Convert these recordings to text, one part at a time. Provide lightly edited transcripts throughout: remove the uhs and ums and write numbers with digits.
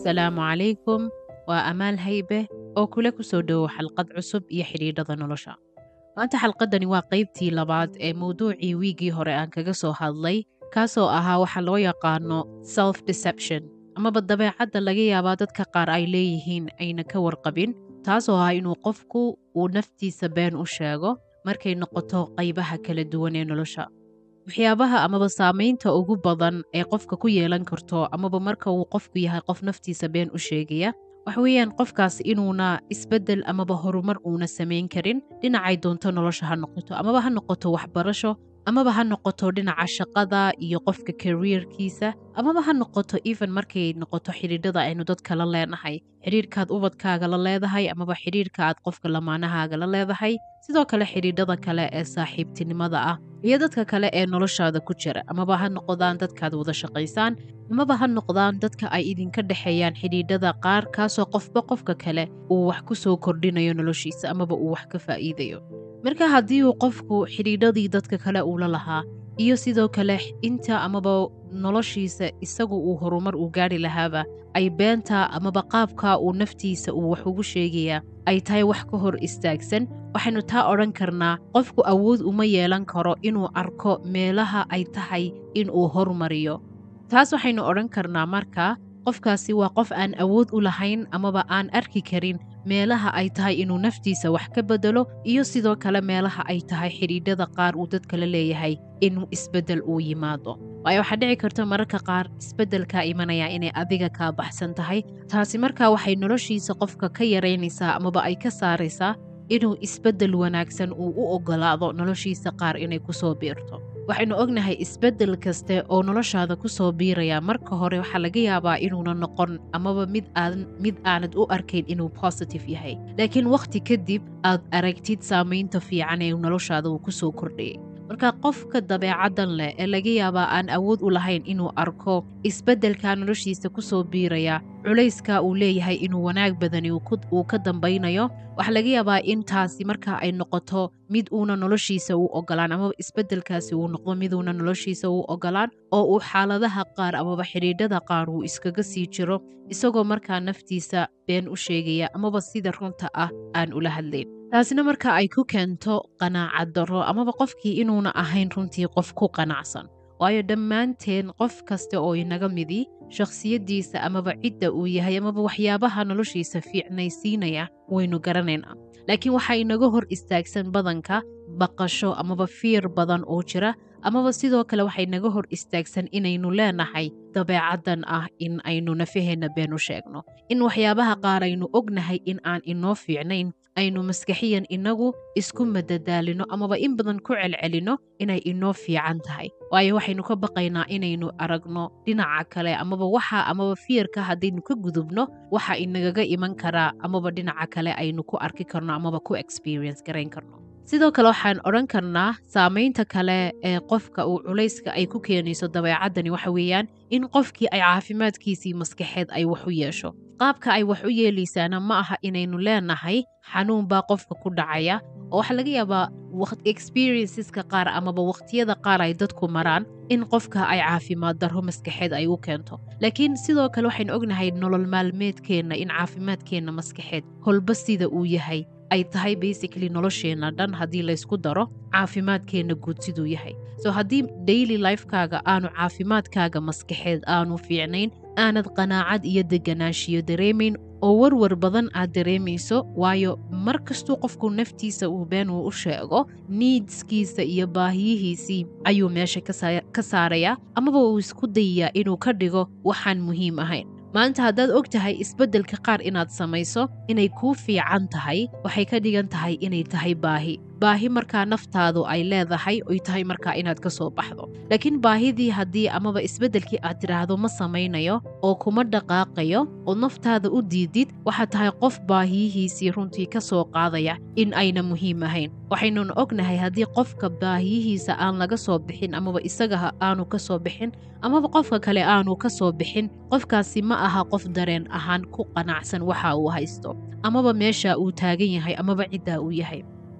asalaamu calaykum waa amaal haybe oo kula ku soo dhowow xalqad cusub iyo xidhiidhada nolosha maanta xalqadani waa qaybtii labaad ee mawduucii wiigii hore aan kaga soo hadlay kaasoo ahaa waxa loo yaqaano self deception amaba dabeecadda laga yaabaa dadka qaar ay leeyihiin ayna ka warqabin taasoo ah inuu qofku uu naftiisa been u sheego markay noqoto qaybaha kala duwan ee nolosha waxyaabaha amaba saamaynta ugu badan ee qofka ku yeelan karto amaba marka uu qofku yahay qof naftiisa been u sheegaya waxa weeyaan qofkaas inuuna isbeddel amaba horumar uuna samayn karin dhinacay doonto nolosha ha noqoto amaba ha noqoto waxbarasho amaba ha noqoto dhinaca shaqada iyo qofka careerkiisa amaba ha noqoto even markay noqoto xidhiidhada aynu dadka la leenahay xidhiirkaad ubadkaaga la leedahay amaba xidhiirka aad qofka lamaanahaaga la leedahay sidoo kale xidhiidhada kale ee saaxiibtinimada ah iyo dadka kale ee noloshaada ku jira amaba ha noqdaan dadkaad wada shaqaysaan amaba ha noqdaan dadka ay idinka dhexeeyaan xidhiidhada qaar kaasoo qofba qofka kale uu wax ku soo kordhinayo noloshiisa amaba uu wax ka faa'iidayo marka haddii uu qofku xidhiidhadii dadka kale uula lahaa iyo sidoo kale inta amaba noloshiisa isagu uu horumar uu gaari lahaaba ay beenta amaba qaabka uu naftiisa uu wax ugu sheegayaa ay tahay wax ka hor istaagsan waxaynu taa odhan karnaa qofku awood uma yeelan karo inuu arko meelaha ay tahay inuu hormariyo taas waxaynu odhan karnaa markaa qofkaasi waa qof aan awood u lahayn amaba aan arki karin meelaha ay tahay inuu naftiisa wax ka bedelo iyo sidoo kale meelaha ay tahay xidhiidhada qaar uu dadka la leeyahay inuu isbeddel uu yimaado waayo waxaa dhici karta mararka qaar isbeddelkaa imanaya inay adiga kaa baxsan tahay taasi markaa waxay noloshiisa qofka ka yaraynaysaa amaba ay ka saaraysaa inuu isbeddel wanaagsan uu u oggolaado noloshiisa qaar inay ku soo biirto waxaynu ognahay isbeddel kaste oo noloshaada ku soo biiraya marka hore waxaa laga yaabaa inuuna noqon amaba mid aanad u arkayn inuu positive yahay laakiin wakhti kadib aad aragtid saamaynta fiican ee noloshaada uu ku soo kordhayay marka qofka dabeecaddan leh ee laga yaabaa aan awood u lahayn inuu arko isbeddelkaa noloshiisa ku soo biiraya culayska uu leeyahay inuu wanaag badani uu ka dambaynayo waxaa laga yaabaa in taasi marka ay noqoto mid uuna noloshiisa u ogolaan amaba isbeddelkaasi uu noqdo miduuna noloshiisa u ogolaan oo uu xaaladaha qaar amaba xidhiidhada qaar uu iskaga sii jiro isagoo markaa naftiisa been u sheegaya amaba sida runta ah aan ula hadlayn taasina marka ay ku keento qanaacad darro amaba qofkii inuuna ahayn runtii qof ku qanacsan waayo dhammaanteen qof kasta oo inaga midi shakhsiyaddiisa amaba cidda uu yahay amaba waxyaabaha noloshiisa fiicnaysiinaya waynu garanaynaa laakiin waxaa inaga hor istaagsan badanka baqasho amaba fiir badan oo jira amaba sidoo kale waxay naga hor istaagsan inaynu leenahay dabeecaddan ah in aynu nafaheenna been u sheegno in waxyaabaha qaar aynu ognahay in aan inoo fiicnayn aynu maskaxiyan inagu isku madadaalino amaba in badan ku celcelino inay inoo fiican tahay waayo waxaynu ka baqaynaa inaynu aragno dhinaca kale amaba amaba fiirka haddaynu ka gudubno waxa inagaga iman karaa amaba dhinaca kale aynu ku arki karno amaba ku experience garayn karno sidoo kale waxaan odhan karnaa saamaynta kale ee qofka uu culayska ay ku keenayso dabeecaddani waxa weeyaan in qofkii ay caafimaadkiisii maskaxeed ay wax u yeesho qaabka ay wax u yeelaysaana ma aha inaynu leenahay xanuun baa qofka ku dhacaya oo waxaa laga yaabaa experienceska qaar amaba waqtiyada qaar ay dadku maraan in qofka ay caafimaad darro maskaxeed ay u keento laakiin sidoo kale waxaynu ognahay nolol maalmeedkeenna in caafimaadkeenna maskaxeed holba sida uu yahay ay tahay basically nolosheenna dhan haddii laysku daro caafimaadkeenna guud siduu yahay so haddii daily lifekaaga aanu caafimaadkaaga maskaxeed aanu fiicnayn aanad qanaacad iyo deganaanshiyo dareemayn oo warwar badan aad dareemayso waayo mar kastuu qofku naftiisa uu been uu u sheego needskiisa iyo baahiyihiisii ayuu meesha ka saarayaa amaba uu isku dayayaa inuu ka dhigo waxaan muhiim ahayn maanta haddaad og tahay isbeddelka qaar inaad samayso inay kuu fiican tahay waxay ka dhigan tahay inay tahay baahi markaa naftaadu ay leedahay oy tahay markaa inaad ka soo baxdo laakiin baahidii haddii amaba isbeddelkii aad tidhaahdo ma samaynayo oo kuma dhaqaaqayo oo naftaada u diidid waxaad tahay qof baahiyihiisii runtii ka soo qaadaya in ayna muhiim ahayn waxaynuna ognahay haddii qofka baahiyihiisa aan laga soo bixin amaba isaga aanu ka soo bixin amaba qofka kale aanu ka soo bixin qofkaasi ma aha qof dareen ahaan ku qanacsan waxa uu haysto amaba meesha uu taagan yahay amaba ciddaa uu yahay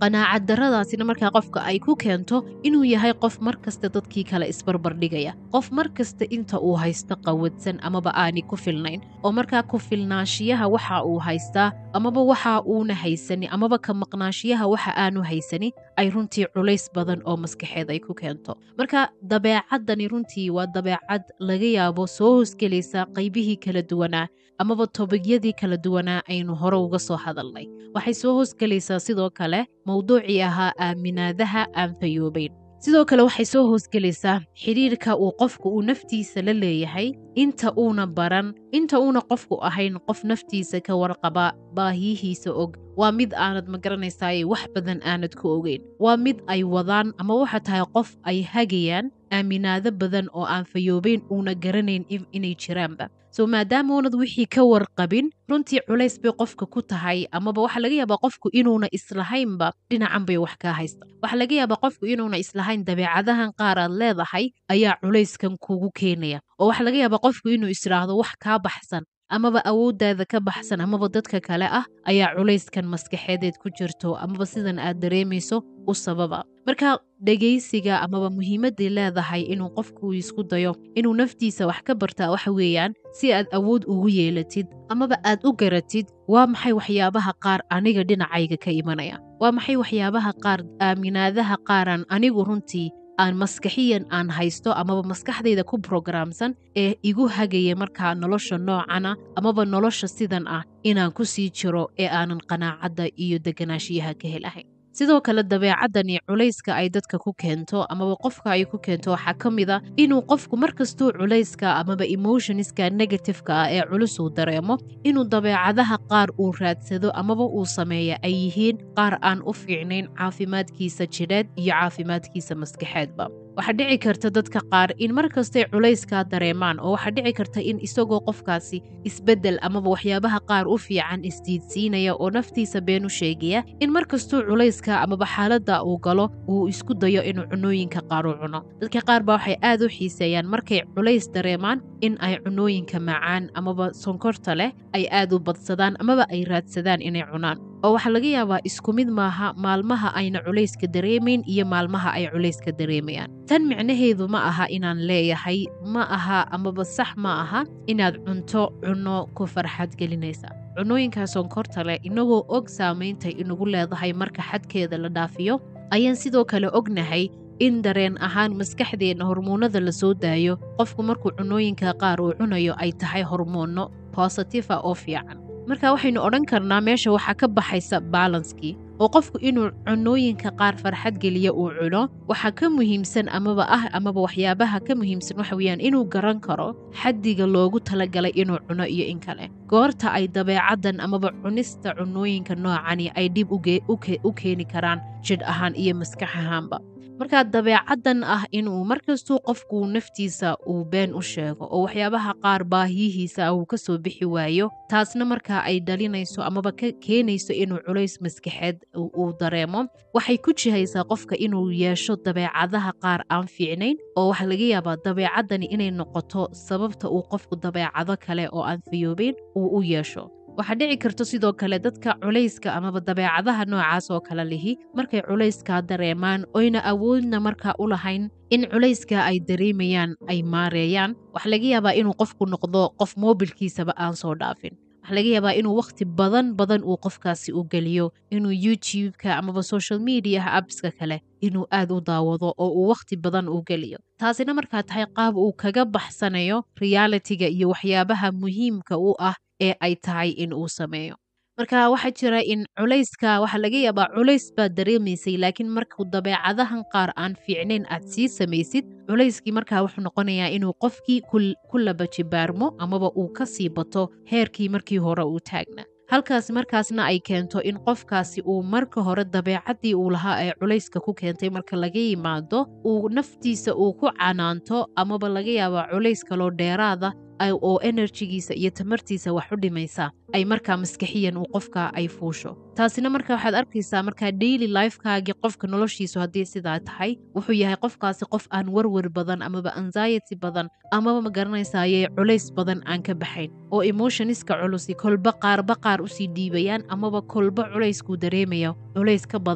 qanaacad darradaasina markaa qofka ay ku keento inuu yahay qof markasta dadkii kale isbarbardhigaya, qof markasta inta uu haysto qawadsan amaba aani ku filnayn, oo markaa ku filnaanshiyaha waxa uu haystaa amaba waxa uuna haysani amaba ka maqnaashiyaha waxa aanu haysani ay runtii culays badan oo maskaxeed ay ku keento. Marka dabeecadani runtii waa dabeecad laga yaabo soo hoosgelaysa qaybihii kala duwanaa amaba tobigyadii kala duwanaa aynu hore uga soo hadalnay. Waxay soo hoosgelaysaa sidoo kale mawduucii ahaa aaminaadaha aan fayoobayn. Sidoo kale waxay soo hoosgelaysaa xiriirka uu qofku uu naftiisa la leeyahay inta uuna baran, inta uuna qofku ahayn qof naftiisa ka warqaba baahiyihiisa og. Waa mid aanad magaranaysaa wax badan aanad ku ogeyn. Waa mid ay wadaan ama waxa tahay qof ay hagayaan aaminaado badan oo aan fayoobayn uuna garanayn inay jiraanba. maadaama uunad wixii ka warqabin runtii culays bay qofka ku tahay amaba waxa laga yaabaa qofku inuuna islahaynba dhinacan bay wax ka haysta. Waxa laga yaabaa qofku inuuna islahayn dabeecadahan qaar aad leedahay ayaa culayskan kugu keenaya, oo waxa laga yaabaa qofku inuu israahdo wax kaa baxsan amaba awooddaada ka baxsan amaba dadka kale ah ayaa culayskan maskaxeedeed ku jirto amaba sidan aad dareemayso u sababa. Marka dhegaysiga amaba muhiimadii leedahay inuu qofku isku dayo inuu naftiisa wax ka bartaa waxa weeyaan si aad awood ugu yeelatid amaba aad u garatid waa maxay waxyaabaha qaar aniga dhinacayga ka imanaya, waa maxay waxyaabaha qaar aaminaadaha qaaran anigu runtii aan maskaxiyan aan haysto amaba maskaxdayda ku programsan ee igu hagaya markaa nolosha noocana amaba nolosha sidan ah inaan ku sii jiro ee aanan qanaacadda iyo deganaashiyaha ka helahayn. Sidoo kale dabeecadani culayska ay dadka ku keento amaba qofka ay ku keento waxaa ka mid ah inuu qofku markastuu culayska amaba emotionska negativeka ah ee culus uu dareemo inuu dabeecadaha qaar uu raadsado amaba uu sameeya ay yihiin qaar aan u fiicnayn caafimaadkiisa jidheed iyo caafimaadkiisa maskaxeedba. Waxaa dhici karta dadka qaar in markastay culayskaa dareemaan oo waxaa dhici karta in isagoo qofkaasi isbeddel amaba waxyaabaha qaar u fiican isdiidsiinaya oo naftiisa been u sheegaya in markastuu culayska amaba xaaladda uu galo uu isku dayo inuu cunooyinka qaar u cuno. Dadka qaar baa waxay aad u xiiseeyaan markay culays dareemaan in ay cunooyinka macaan amaba sonkorta leh ay aad u badsadaan amaba ay raadsadaan inay cunaan. oo waxa laga yaabaa isku mid maaha maalmaha ayna culayska dareemayn iyo maalmaha ay culayska dareemayaan. Tan micnaheedu ma aha inaan leeyahay ma aha amaba sax ma aha inaad cuno ku farxad gelinaysa. Cunooyinka sonkorta leh inagoo og saamaynta inagu leedahay marka xadkeeda la dhaafiyo ayaan sidoo kale ognahay in dareen ahaan maskaxdeena hormoonada la soo daayo qofku markuu cunooyinka qaar uu cunayo ay tahay hormoono positive oo fiican. Marka waxaynu odhan karnaa meesha waxa ka baxaysa balance-kii oo qofku inuu cunooyinka qaar farxad geliyo uu cuno waxa ka muhiimsan amaba waxyaabaha ka muhiimsan waxa weeyaan inuu garan karo xaddiga loogu talagalay inuu cuno iyo in kale. Goorta ay dabeecadan amaba cunista cunooyinka noocani ay dib u keeni karaan jidh ahaan iyo maskax ahaanba. Marka dabeecadan ah inuu markastuu qofku naftiisa uu been u sheego oo waxyaabaha qaar baahiyihiisa uu ka soo bixi waayo taasna marka ay dhalinayso amaba ka keenayso inuu culays maskaxeed uu dareemo waxay ku jihaysaa qofka inuu yeesho dabeecadaha qaar aan fiicnayn oo waxa laga yaabaa dabeecadani inay noqoto sababta uu qofku dabeecado kale oo aan fiyoobayn uu u yeesho. Waxaa dhici karto sidoo kale dadka culayska amaba dabeecadaha noocaas oo kale lihi markay culayska dareemaan oyna awoodna markaa u lahayn in culayska ay dareemayaan ay maareeyaan waxa laga yaabaa inuu qofku noqdo qof moobilkiisaba aan soo dhaafin. Waxa laga yaabaa inuu waqti badan uu qofkaasi u geliyo inuu YouTube-ka amaba social media appska kale inuu aad u daawado oo uu waqti badan u geliyo. Taasina markaa tahay qaab uu kaga baxsanayo reality-ga iyo waxyaabaha muhiimka u ah ee ay tahay in uu sameeyo. Marka waxa jira in culayska waxa laga yaabaa culays baad dareemaysay laakiin markuu dabeecadahan qaar aan fiicnayn aad sii samaysid culayskii markaa wuxuu noqonayaa inuu qofkii ku laba jibaarmo amaba uu ka sii bato heerkii markii hore uu taagna. Halkaas markaasna ay keento in qofkaasi uu marka hore dabeecadii uu lahaa ee culayska ku keentay marka laga yimaado uu naftiisa uu ku canaanto amaba laga yaabaa culays kaloo dheeraada oo enerjigiisa iyo tamartiisa wax u dhimaysa ay markaa maskaxiyan uu qofka ay fuusho. Taasina markaa waxaad arkaysaa markaa daily lifekaagii qofka noloshiisu haddii sidaa tahay wuxuu yahay qofkaasi qof aan warwar badan amaba anxiety badan amaba ma garanaysaaye culays badan aan ka baxayn oo emotioniska culusi kolba qaar usii dhiibayaan amaba kolba culeyskuu dareemayo culays ka badan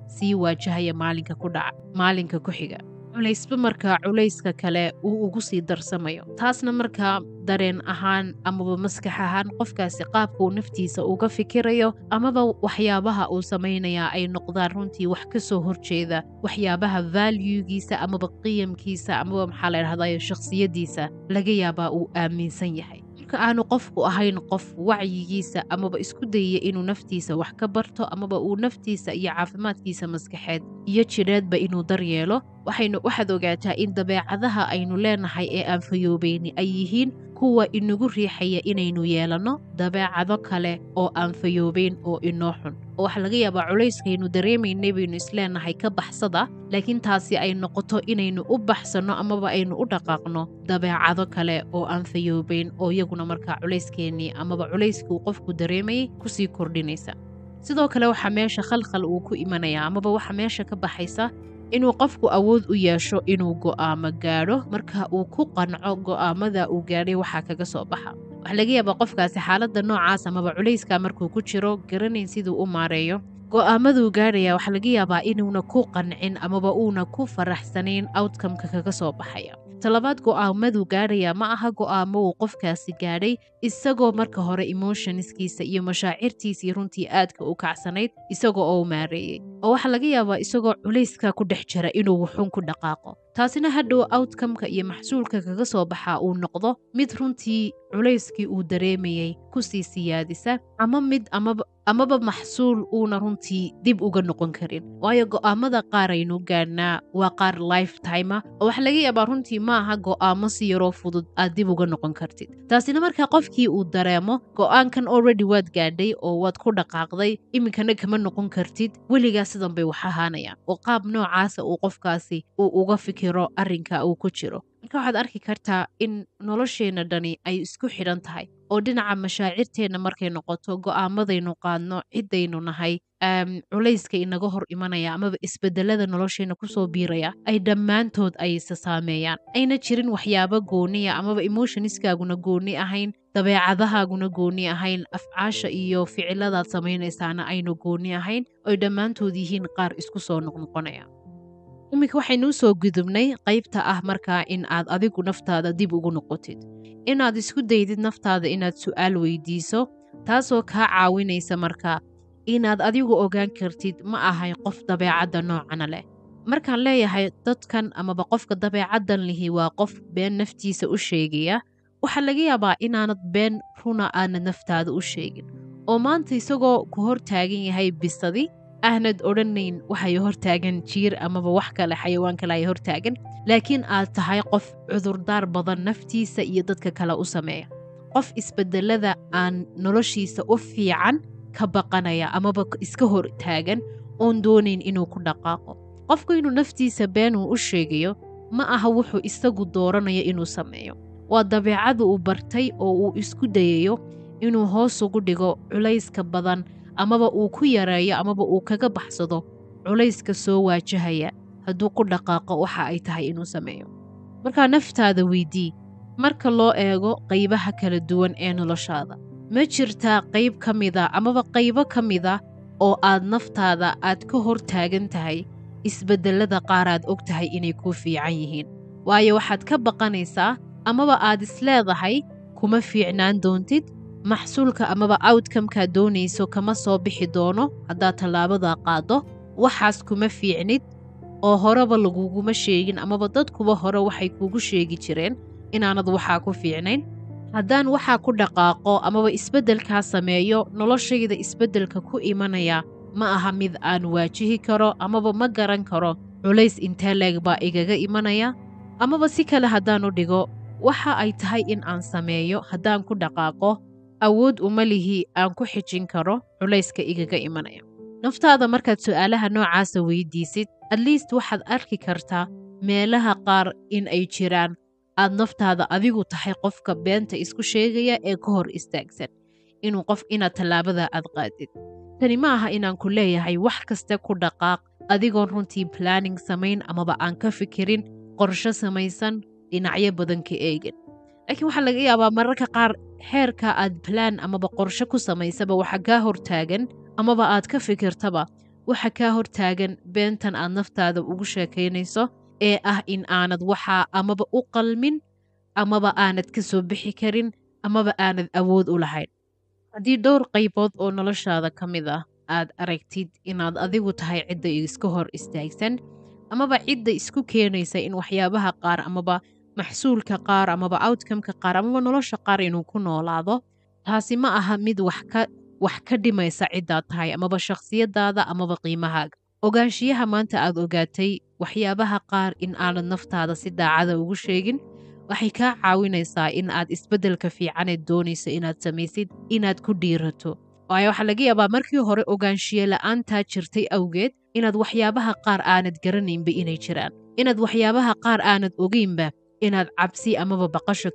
sii waajahaya maalinka ku xiga. Culaysba markaa culayska kale uu ugu sii darsamayo. Taasna markaa dareen ahaan amaba maskax ahaan qofkaasi qaabka uu naftiisa uga fikirayo amaba waxyaabaha uu samaynayaa ay noqdaan runtii wax ka soo horjeeda waxyaabaha valuegiisa amaba qiyamkiisa amaba maxaa la yidhahdaa shakhsiyadiisa laga yaabaa uu aaminsan yahay. Marka aanu qofku ahayn qof wacyigiisa amaba isku dayaya inuu naftiisa wax ka barto amaba uu naftiisa iyo caafimaadkiisa maskaxeed iyo jidheedba inuu daryeelo, waxaad ogaataa in dabeecadaha aynu leenahay ee aan fayoobayni ay yihiin kuwa inagu riixaya inaynu yeelanno dabeecado kale oo aan fayoobayn oo inoo xun. oo waxa laga yaabaa culayskaynu dareemaynay baynu isleenahay ka baxsada, laakiin taasi ay noqoto inaynu u baxsano amaba aynu u dhaqaaqno dabeecado kale oo aan fayoobayn oo iyaguna markaa culayskeenii amaba culayskii qofku dareemayay kusii kordhinaysa. sidoo kale waxaa meesha khalkhal uu ku imanaya amaba waxa meesha ka baxaysa inuu qofku awood u yeesho inuu go'aamo gaadho marka uu ku qanco go'aamada uu gaadhay waxaa kaga soo baxa. waxaa laga yaabaa qofkaasi xaaladda noocaas amaba culayska markuu ku jiro garanayn siduu u maareeyo go'aamaduu gaadhaya waxaa laga yaabaa inuuna ku qancin amaba uuna ku faraxsanayn outcome-ka kaga soo baxaya. talabaad go'aamaduu gaadhaya ma aha go'aamo uu qofkaasi gaadhay isagoo marka hore emotionskiisa iyo mashaacirtiisii runtii aadka u kacsanayd isagoo oo maareeyey, oo waxaa laga yaabaa isagoo culayska ku dhex jira inuu wuxuun ku dhaqaaqo. taasina hadhow outcome-ka iyo maxsuulka kaga soo baxa uu noqdo mid runtii culayskii uu dareemayay kusii siyaadisa amaba maxsuul uuna runtii dib uga noqon karin. waayo go'aamada qaar aynu gaadhnaa waa qaar lifetime oo waxa laga yaabaa runtii ma aha go'aamo si yaroo fudud aad dib uga noqon kartid. taasina markaa qofkii uu dareemo go'aankan already waad gaadhay oo waad ku dhaqaaqday, iminkana kama noqon kartid, weligaa sidan bay wax ahaanayaan oo qaab noocaasa uu qofkaasi uu uga fikiro arrinka uu ku jiro. marka waxaad arki kartaa in nolosheenna dhani ay isku xidhan tahay oo dhinaca mashaacirteenna markay noqoto go'aamadaynu qaadno ciddaynu nahay culayska inaga hor imanaya amaba isbedelada nolosheenna kusoo biiraya ay dhammaantood ay isa saameeyaan, ayna jirin waxyaabo gooniya amaba emotionskaaguna gooni ahayn, dabeecadahaaguna gooni ahayn, afcaasha iyo ficiladaad samaynaysaana aynu gooni ahayn, oy dhammaantood yihiin qaar isku soo noqnoqonaya. iminka waxaynu usoo gudubnay qaybta ah markaa in aad adigu naftaada dib ugu noqotid, inaad isku daydid naftaada inaad su'aal weydiiso, taasoo kaa caawinaysa markaa inaad adigu ogaan kartid ma ahay qof dabeecadda noocana leh. markaan leeyahay dadkan amaba qofka dabeecaddan lihi waa qof been naftiisa u sheegaya, waxaa laga yaabaa inaanad been runa aanad naftaada u sheegin oo maanta isagoo ku hor taagan yahay bisadi ahnad odhanayn waxay hortaagan jiir amaba wax kale xayawaan kale ay hortaagan, laakiin aad tahay qof cudurdaar badan naftiisa iyo dadka kale u sameeya, qof isbedelada aan noloshiisa u fiican ka baqanaya amaba iska hor taagan oon doonayn inuu ku dhaqaaqo. qofku inuu naftiisa been uu u sheegayo ma aha wuxuu isagu dooranayo inuu sameeyo, waa dabeecada uu bartay oo uu isku dayayo inuu hoos ugu dhigo culayska badan amaba uu ku yareeyo amaba uu kaga baxsado culayska soo waajahaya hadduu ku dhaqaaqo waxa ay tahay inuu sameeyo. markaa naftaada weydii, marka loo eego qaybaha kala duwan ee noloshaada ma jirtaa qayb ka mida amaba qaybo ka mida oo aad naftaada aad ka hor taagan tahay isbedelada qaaraad og tahay inay kuu fiican yihiin, waayo waxaad ka baqanaysaa amaba aad isleedahay kuma fiicnaan doontid, maxsuulka amaba outcome-kaa doonayso kama soo bixi doono haddaad tallaabadaa qaado, waxaas kuma fiicnid oo horeba laguguma sheegin amaba dadkuba hore waxay kugu sheegi jireen inaanad waxaa ku fiicnayn. haddaan waxaa ku dhaqaaqo amaba isbeddelkaa sameeyo, noloshayda isbeddelka ku imanaya ma aha mid aan waajihi karo amaba ma garan karo culays intee leeg baa igaga imanaya, amaba si kale haddaan u dhigo waxa ay tahay in aan sameeyo haddaan ku dhaqaaqo awood uma lihi aan ku xijin karo culayska igaga imanaya. naftaada markaad su'aalaha noocaasa weydiisid at least waxaad arki kartaa meelaha qaar in ay jiraan aad naftaada adigu tahay qofka beenta isku sheegaya ee ka hor istaagsan inaad tallaabada aad qaadid. tani ma aha inaan ku leeyahay wax kasta ku dhaqaaq adigoon runtii planning samayn amaba aan ka fikirin qorsho samaysan dhinacyo badan ka eegin, laakiin waxaa laga yaabaa mararka qaar heerka aad plan amaba qorsho ku samaysaba waxa kaa hortaagan amaba aad ka fikirtaba waxa kaa hortaagan beentan aad naftaada ugu sheekaynayso ee ah in aanad waxaa amaba u qalmin amaba aanad ka soo bixi karin amaba aanad awood u lahayn. haddii dhowr qaybood oo noloshaada ka mid ah aad aragtid inaad adigu tahay cidda iska hor istaagsan amaba cidda isku keenaysa in waxyaabaha qaar amaba maxsuulka qaar amaba outcomeka qaar amaba nolosha qaar inuu ku noolaado, taasi ma aha mid wax ka dhimaysa ciddaad tahay amaba shakhsiyadaada amaba qiimahaaga. ogaanshiyaha maanta aad ogaatay waxyaabaha qaar in aanad naftaada si daacada ugu sheegin waxay kaa caawinaysaa in aad isbeddelka fiicaneed doonayso inaad samaysid inaad ku dhiirato. waayo waxaa laga yaabaa markii hore ogaanshiye la'aantaa jirtay awgeed inaad waxyaabaha qaar aanad garanaynba inay jiraan, inaad waxyaabaha qaar aanad ogeynba inaad cabsi amaba baqasho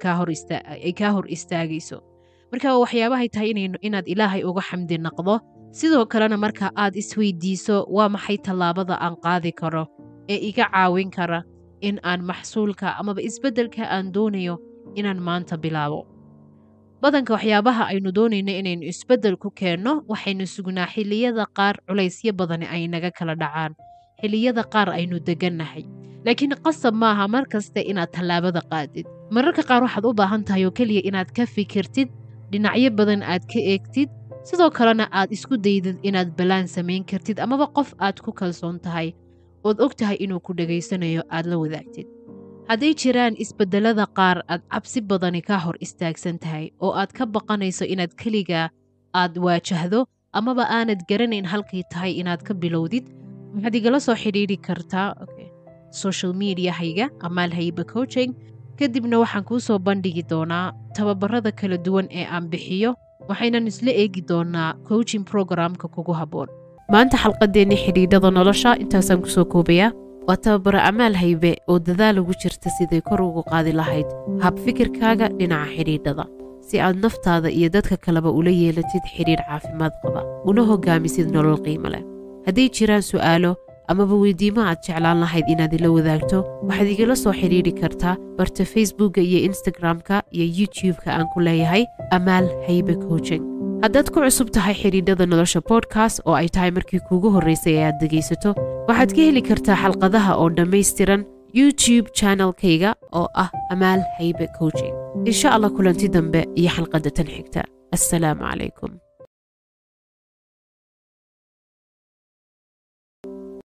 ay kaa hor istaagayso. marka waxyaabahay tahay inaad ilaahay uga xamdi naqdo, sidoo kalena marka aad isweydiiso waa maxay tallaabada aan qaadi karo ee iga caawin kara in aan maxsuulka amaba isbeddelka aan doonayo inaan maanta bilaabo. badanka waxyaabaha aynu doonayno inaynu isbeddel ku keenno waxaynu sugnaa xilliyada qaar culaysyo badani ay naga kala dhacaan, xilliyada qaar aynu degannahay. laakiin qasab maaha mar kasta inaad tallaabada qaadid. mararka qaar waxaad u baahan tahay oo keliya inaad ka fikirtid, dhinacyo badan aad ka eegtid, sidoo kalena aad isku daydid inaad balaan samayn kartid amaba qof aad ku kalsoon tahay ood og tahay inuu ku dhegaysanayo aad la wadaagtid. hadday jiraan isbeddelada qaar aad cabsi badani ka hor istaagsan tahay oo aad ka baqanayso inaad keligaa aad waajahdo amaba aanad garanayn halkay tahay inaad ka bilowdid, waxaad igala soo xidhiidhi kartaa social mediahayga Amaal Haybe Coaching. kadibna waxaan kuu soo bandhigi doonaa tababarada kala duwan ee aan bixiyo, waxaynan isla eegi doonaa coaching programka kugu habboon. maanta xalqadeenni xidhiidhada nolosha intaasaan kusoo koobayaa. waa tababaro Amaal Haybe oo dadaal ugu jirta siday kor ugu qaadi lahayd hab fikirkaaga dhinaca xidhiidhada si aad naftaada iyo dadka kaleba ula yeelatid xidhiidh caafimaad qaba una hogaamisid nolol qiimo leh. hadday jiraan su'aalo amaba weydiimo aad jeclaan lahayd inaad ila wadaagto, waxaad igala soo xidhiidhi kartaa barta Facebookga iyo Instagramka iyo YouTubeka aan ku leeyahay Amaal Haybe Coaching. haddaad ku cusub tahay xidhiidhada nolosha podcast oo ay tahay markii kuugu horraysay ee aad dhegaysato, waxaad ka heli kartaa xalqadaha oo dhammaystiran YouTube channelkayga oo ah Amaal Haybe Coaching. insha Allah kulanti dambe iyo xalqadda tan xigta. assalaamu calaykum.